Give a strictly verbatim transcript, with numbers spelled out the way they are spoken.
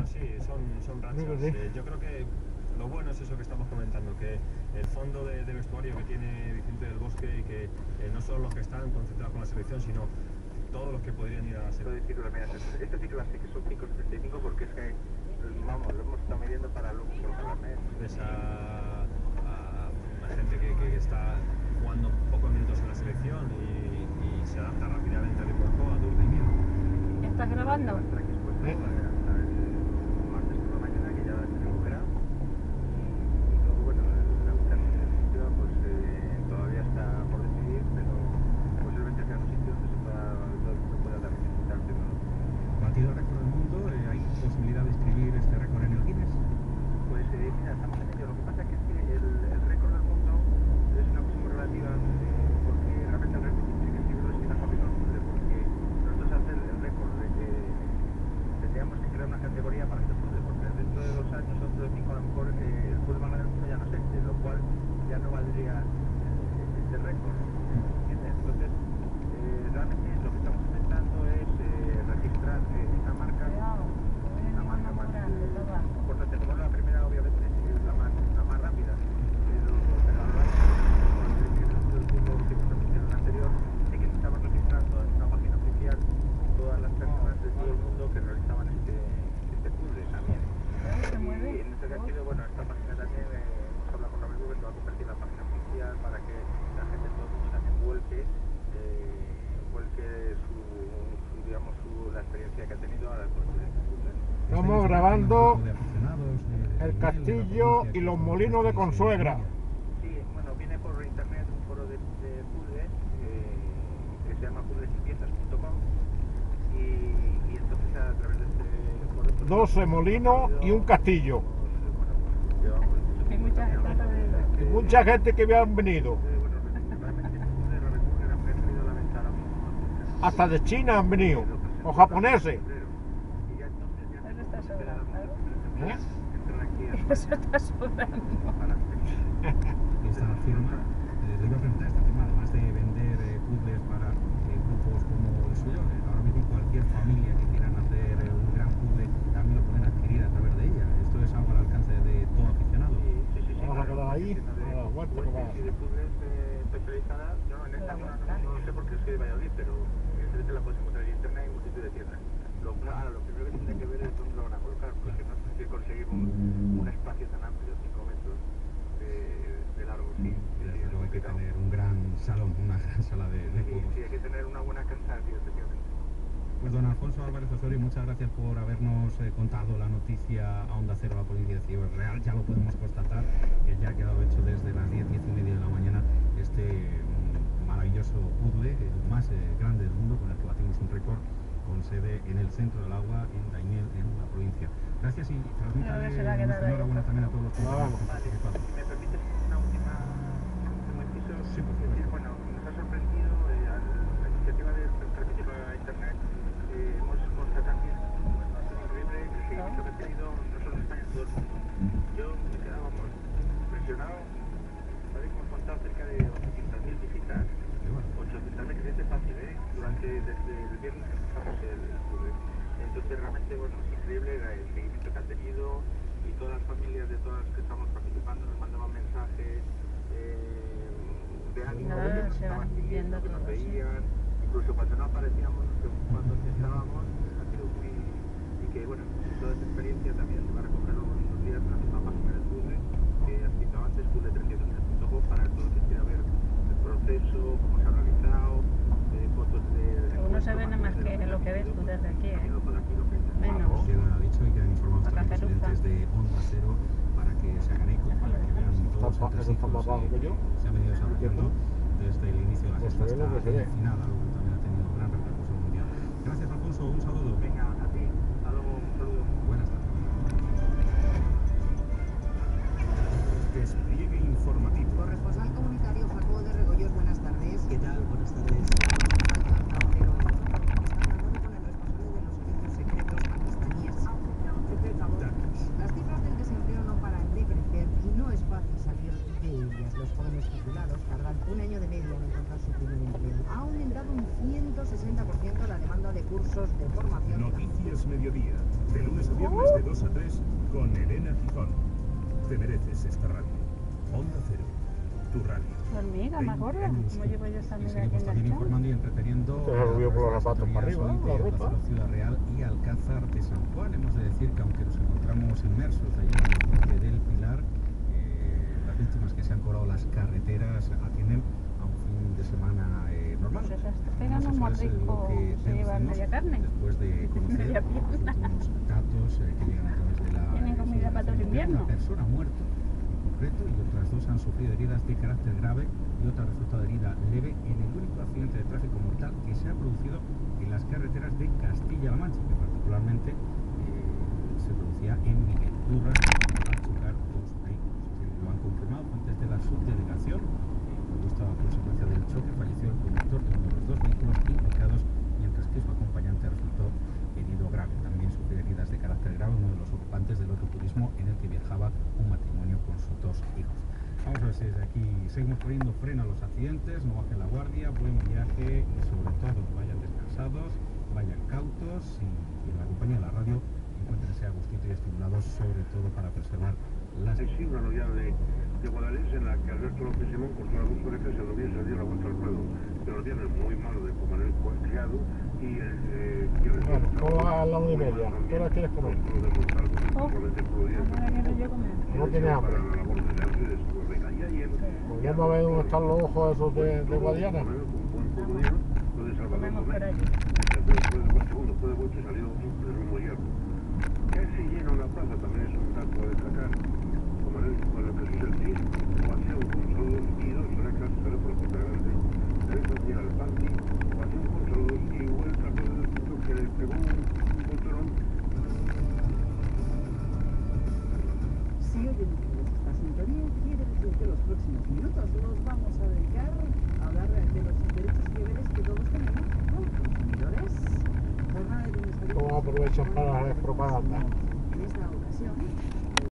Bueno, sí, son, son rachas. Sí. Eh, yo creo que lo bueno es eso que estamos comentando, que el fondo de, de vestuario que tiene Vicente del Bosque y que eh, no solo los que están concentrados con la selección, sino todos los que podrían ir a la selección. Este ciclo así que son cinco setenta y cinco porque es que, vamos, lo hemos estado midiendo para luego colocarla. Ves a, a una gente que, que está jugando pocos minutos en la selección y, y se adapta rápidamente al ritmo de juego, a tu ritmo. ¿Estás grabando? ¿Eh? Batido el récord del mundo, eh, ¿hay posibilidad de escribir este récord en el Guinness? Pues eh, mira, estamos en ello. Lo que pasa es que el, el récord del mundo es una cosa muy relativa, eh, porque realmente el récord tiene que escribirlo sin la capítulo puzzle, porque nosotros hacer el récord de que tendríamos que crear una categoría para este puzzle, porque dentro de dos años o dentro de cinco a lo mejor eh, el puzzle más grande del mundo ya no existe, lo cual ya no valdría eh, este récord. ¿Entiendes? Entonces, eh, realmente lo que estamos intentando es eh, registrar eh, una marca. Una marca más importante, como la primera obviamente es la más, la más rápida, pero, pero a lo largo del fútbol que hemos repetido en el anterior, sí que estamos registrando en una página oficial todas las personas de todo el mundo que realizaban este, este puzzle también. Y en este sentido, bueno, esta página también eh, hemos hablado con Robert Google, que va a convertir la página oficial para que la gente, todo el mundo también vuelque, eh, vuelque su, su, digamos, su, la experiencia que ha tenido a la construir este puzzle. Estamos grabando el castillo y los molinos de Consuegra. Sí, bueno, viene por internet un foro de, de puzzles eh, que se llama puzzles y piezas punto com y, y entonces a través de este foro... Pues, doce molinos y un castillo. Bueno, pues llevamos... Hay mucha gente, Y mucha gente que habían venido. Bueno, realmente este puzzle lo recurre a mujer salido a la venta ahora mismo. Hasta de China han venido. O japoneses. Y ya entonces ya Eso está sobrando. ¿Eh? Eso está sobrando. Esta firma, eh, le iba a preguntar, esta firma, además de vender eh, puzzles para eh, grupos como el suyo, eh, ahora mismo cualquier familia que quieran hacer eh, un gran puzzle también lo pueden adquirir a través de ella. Esto es algo al alcance de todo aficionado. Sí, sí, sí, Vamos a quedar ahí. A la vuelta que va. Y de puzzles eh, especializada, no, en esta no, no, no sé por qué soy de Valladolid, pero evidentemente la puedes encontrar en internet y en multitud de tiendas. Lo, ahora, lo primero que tiene que ver es dónde lo van a colocar, porque no es que conseguir un, un espacio tan amplio, cinco metros de, de largo, sí. Y desde luego hay que tener un gran salón, una gran sala de, de Sí, juegos. sí, hay que tener una buena casa, sí, efectivamente. Pues don Alfonso Álvarez Osorio, muchas gracias por habernos eh, contado la noticia a Onda Cero, la provincia de Ciudad Real. Ya lo podemos constatar, que ya ha quedado hecho desde las diez, diez y media de la mañana este mm, maravilloso puzzle, el más eh, grande del mundo, con el que batimos un récord, con sede en el centro del agua, en Daimiel, en la provincia. Gracias y transmítale nuestra enhorabuena también a todos los que han participado. Si me permites una última, un último inciso, Sí, por es decir, bueno, nos ha sorprendido eh, la iniciativa de transmitirlo a internet. Eh, hemos constatado también, bueno, ha sido increíble el seguimiento que ha tenido no solo en España, en todo el mundo. Yo me quedaba, vamos, impresionado. Sabéis que hemos contado cerca de ochocientas mil visitas, ochocientas mil, que es fácil, ¿eh? Durante, desde el viernes que empezamos el puzzle. Entonces realmente, bueno, es increíble el seguimiento que ha tenido y todas las familias de todas las que estamos participando nos mandaban mensajes eh, de ánimo, Ah, de que nos se estaban van siguiendo, viendo que nos todos, sí. veían, incluso cuando no aparecíamos, que cuando estábamos, ha sido muy... y que bueno, toda esta experiencia también se va a recoger luego en unos días en la misma página del puzzle que has citado antes, puzzle trescientos tres punto com, para todo el que quiera ver el proceso, cómo se ha realizado, eh, fotos de... Uno se ve nada más que lo que ves tú desde aquí, ¿eh? Menos. Queda dicho y quedan informados Para también los Cacaruza. oyentes de Onda Cero para que se hagan eco, para que vean todos los Está- está más bajo que yo. se han venido desarrollando desde el inicio de la Pues fiesta se ve lo que hasta se ve. el final, algo que también ha tenido gran repercusión mundial. Gracias, Alfonso, un saludo. Venga, a ti, hasta luego, un saludo. Buenas tardes. Despliegue informativo. Corresponsal comunitario Jacobo de Regoyos, buenas tardes. ¿Qué tal? Buenas tardes. Las cifras del desempleo no paran de crecer y no es fácil salir de ellas. Los jóvenes titulados tardan un año de media en encontrar su primer empleo. Ha aumentado un ciento sesenta por ciento la demanda de cursos de formación. Noticias Mediodía. De lunes a viernes. viernes de dos a tres con Elena Gijón. Te mereces esta radio. Onda Cero, tu radio. Hormiga, me acuerdo. ¿Cómo llevo yo esa Y amiga aquí seguimos en también la informando y entreteniendo. Se me subió por los zapatos para arriba, hoy la de ruta. Onda Cero Ciudad Real y Alcázar de San Juan. Hemos de decir que aunque nos encontramos inmersos allí en el puente del Pilar, eh, las víctimas que se han colado las carreteras atienden a un fin de semana eh, normal. Pues esas pegan un Eso es, eh, lo mordisco, que se llevan deducimos media carne. después de conocer Media los pierna. últimos datos eh, que llegan a través de la Tienen comida para todo el invierno. Una persona ha muerto en concreto y otras dos han sufrido heridas de carácter grave y otra ha resultado herida leve en el único accidente de tráfico mortal que se ha producido en las carreteras de Castilla-La Mancha, que particularmente eh, se producía en Miguel Durras al chocar dos vehículos. Así lo han confirmado fuentes de la subdelegación. Eh, esta consecuencia del choque falleció el conductor de uno de los dos vehículos implicados, mientras que su acompañante resultó herido grave. También sufrió heridas de carácter grave uno de los ocupantes del otro turismo en el que viajaba un matrimonio con sus dos hijos. Vamos a ver si desde aquí seguimos poniendo freno a los accidentes, no bajen la guardia, buen viaje y sobre todo vayan descansados, vayan cautos y, y en la compañía de la radio encuéntrense a gustito y estimulados, sobre todo para preservar las... Sí, una novia de, de Guadalés en la que Alberto López Simón cortó las dos orejas y el novio se dio la vuelta al ruedo. Pero el viernes muy malo de comer el criado y el... Eh, Bueno, todo a la una y media. ¿Qué hora quieres comer? Oh, ahora que no llego a comer. No tiene hambre. Para la labor de las redes, pues venga, y ayer... Volviendo a ver dónde están los ojos esos de, de Guadiana. Con buen cocodrilo, lo de Salvador Comemos Gómez. por allí. El tercero fue de segundo, fue de vuelta y salió de rumbo hierro. Casi llena una plaza, también es un dato a destacar. Como en el, bueno, Jesús el Cid, ovación con saludos y dos orejas, salió por la puerta grande. Derecho llega al party, ovación con saludos y vuelta por el punto que le pegó un controlón. Si hoy elegimos esta sintonía, quiere decir que los próximos minutos los vamos a dedicar a hablar de los derechos y deberes que todos tenemos como consumidores. Jornada de lunes a viernes. ¿Cómo aprovechan para hacer propaganda? En esta ocasión,